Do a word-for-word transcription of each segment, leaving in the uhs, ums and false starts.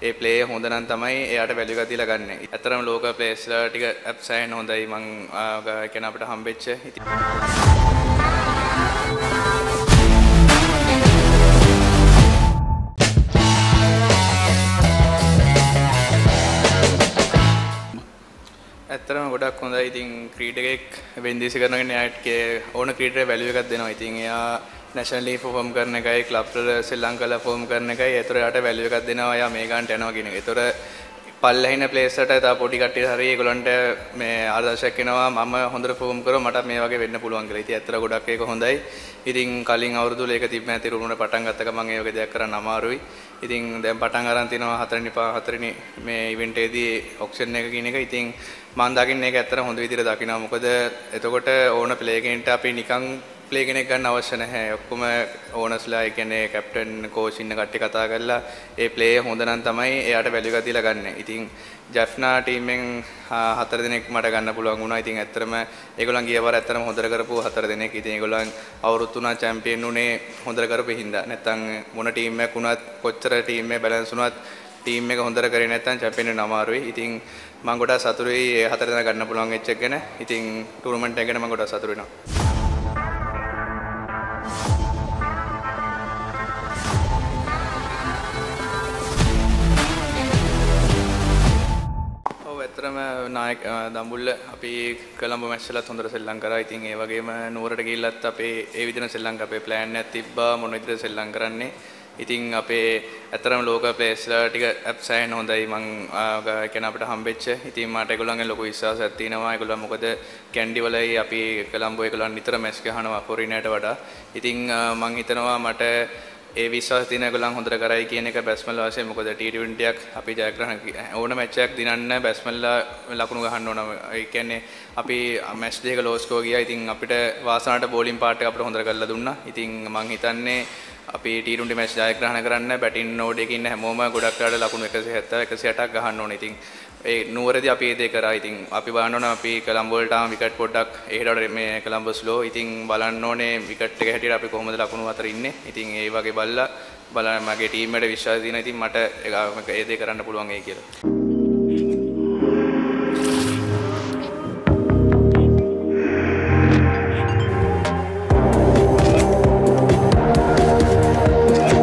ඒ play හොඳ නම් තමයි එයාට වැලියු එකක් දීලා ගන්න. ඇත්තටම ලෝක ප්ලේස්ලා ටික ඇප්සයින් හොඳයි මං කියන අපිට හම්බෙච්ච. ඇත්තටම ගොඩක් හොඳයි. ඉතින් ක්‍රීඩකෙක් වෙන්දීසි කරනගෙන එයාට ඕන ක්‍රීඩකයට වැලියු එකක් දෙනවා. ඉතින් එයා නැෂනල් ලීග් පර්ෆෝම් කරන එකයි ක්ලබ් වල ශ්‍රී ලංකාවල පර්ෆෝම් කරන එකයි ඒතර යාට වැලියු එකක් දෙනවා. එයා මේ ගන්නට යනවා කියන එක. ඒතර පල්ලෙහින ප්ලේස් වලට තා පොඩි කට්ටිය හරි ඒගොල්ලන්ට මේ ආදර්ශයක් වෙනවා මම හොඳට පර්ෆෝම් කරොත් මට මේ වගේ වෙන්න පුළුවන් කියලා. ඉතින් ඇත්තට ගොඩක් ඒක හොඳයි. ඉතින් කලින් අවුරුදු වල ඒක තිබ්බ නැති රුණුන පටන් ගත්ත ගමන් ඒ වගේ දෙයක් කරන්න අමාරුයි. ඉතින් දැන් පටන් අරන් තිනවා හතරවෙනි හතරවෙනි මේ ඉවෙන්ට් එකේදී ඔක්ෂන් එක කියන එක. ඉතින් මම දකින්නේ ඒක ඇත්තට හොඳ විදිහට දකිනවා. මොකද එතකොට ඕන ප්ලේ කෙනෙක්ට අපි නිකන් ප්ලේ කෙනෙක් ගන්න අවශ්‍ය නැහැ. ඔක්කොම ඕනස්ලා ඒ කියන්නේ කැප්ටන් කෝච් ඉන්න කට්ටිය කතා කරලා ඒ ප්ලේ හොඳ නම් තමයි එයාට වැලියු එකක් දීලා ගන්න. ඉතින් ජැෆ්නා ටීමෙන් හතර දෙනෙක් මට ගන්න පුළුවන් වුණා. ඉතින් ඇත්තටම ඒගොල්ලන් ගිය පාර ඇත්තටම හොඳට කරපු හතර දෙනෙක්. ඉතින් ඒගොල්ලන් අවුරුදු තුනක් චැම්පියන් උනේ හොඳට කරපු හින්දා. නැත්තම් මොන ටීම් එකක් වුණත් කොච්චර ටීම් එක බැලන්ස් වුණත් ටීම් එක හොඳට කරේ නැත්තම් චැම්පියන් වෙන්න අමාරුයි. ඉතින් මම ගොඩක් සතුටුයි ඒ හතර දෙනා ගන්න පුළුවන් වෙච්ච එක ගැන. ඉතින් ටූර්නමන්ට් එක ගැන මම ගොඩක් සතුටු වෙනවා. ඇත්තටම නායක දඹුල්ල අපි කොළඹ මැච් වලත් හොඳට සෙල්ලම් කරා. ඉතින් ඒ වගේම නුවරට ගිහිල්ලත් අපේ ඒ විදිහට සෙල්ලම් කරා. අපේ ප්ලෑන් එකක් තිබ්බා මොන විදිහට සෙල්ලම් කරන්නේ. ඉතින් අපේ ඇත්තටම ලෝක ප්ලේස්ලා ටික ඇප්සයින් හොඳයි මං කියන අපිට හම්බෙච්ච. ඉතින් මට ඒගොල්ලන්ගෙන් ලොකු විශ්වාසයක් තියෙනවා. ඒගොල්ලන් මොකද කැන්ඩි වලයි අපි කොළඹ ඒගොල්ලන් නිතර මැච් ගහනවා ෆොරිනයට වඩා. ඉතින් මං හිතනවා මට ඒ විශ්වාසය තියෙන ඒගොල්ලන් හොඳට කරයි කියන එක බැට්ස්මන්ලා වශයෙන්. මොකද ටී ට්වෙන්ටි එකක් අපි ජයග්‍රහණ ඕන මැච් එකක් දිනන්න බැට්ස්මන්ලා ලකුණු ගහන්න ඕන. ඒ කියන්නේ අපි මැච් දෙක ලෝ ස්කෝර් ගියා. ඉතින් අපිට වාසනාවට බෝලින් පාර්ට් එක අපිට හොඳට කරලා දුන්නා. ඉතින් මං හිතන්නේ අපි ටී ට්වෙන්ටි මැච් ජයග්‍රහණ කරන්න බැටින් නෝඩ් එකේ ඉන්න හැමෝම ගොඩක් කාට ලකුණු එකසිය හැත්තෑ එකසිය අටක් ගහන්න ඕනේ. ඉතින් ඒ නුවරදී අපි ඒ දේ කරා. ඉතින් අපි බලන්න ඕන අපි කොළඹ වලට ආව විකට් පොඩ්ඩක් ඒකට මේ කොළඹ ස්ලෝ. ඉතින් බලන්න ඕනේ විකට් එක හැටියට අපි කොහොමද ලකුණු අතර ඉන්නේ. ඉතින් ඒ වගේ බලලා බලන්න මගේ ටීම් එකට විශ්වාසය තියෙනවා. ඉතින් මට ඒ දේ කරන්න පුළුවන් ඒ කියලා.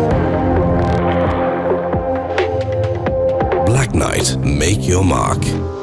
Make your mark.